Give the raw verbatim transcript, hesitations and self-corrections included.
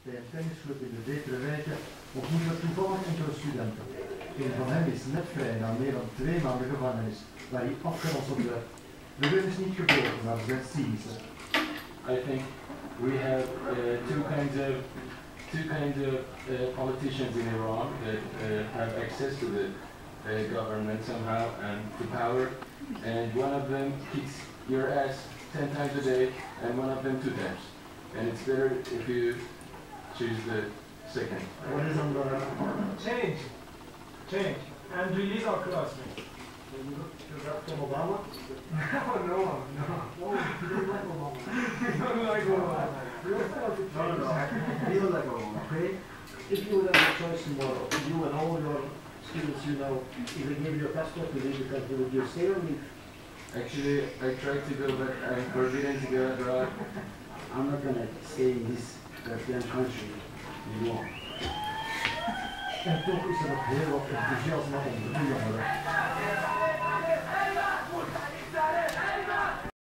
Bij een tennisclub in de betere wijken ontmoeten we toevallig enkele studenten. Een van hen is net vrij na meer dan twee maanden gevangenis, waar hij afgeranseld werd. De wet is niet gebroken, maar slechts cynische. I think we have uh, two kinds of two kinds of uh, politicians in Iran that uh, have access to the uh, government somehow and to power, and one of them kicks your ass ten times a day, and one of them two times. And it's better if you choose the second. What is on the Change. Change. And release our classmates. From Obama? No, no, no. No, you don't like Obama. You don't like Obama. No, no, you don't like Obama, okay? If you would have a choice tomorrow, you and all your students you know, if they give you a passport to leave the country, would you stay or leave? Actually, I tried to go, but I'm forbidden to go abroad. I'm not gonna stay in this European country anymore. En toch is er nog heel wat enthousiasme onder de jongeren.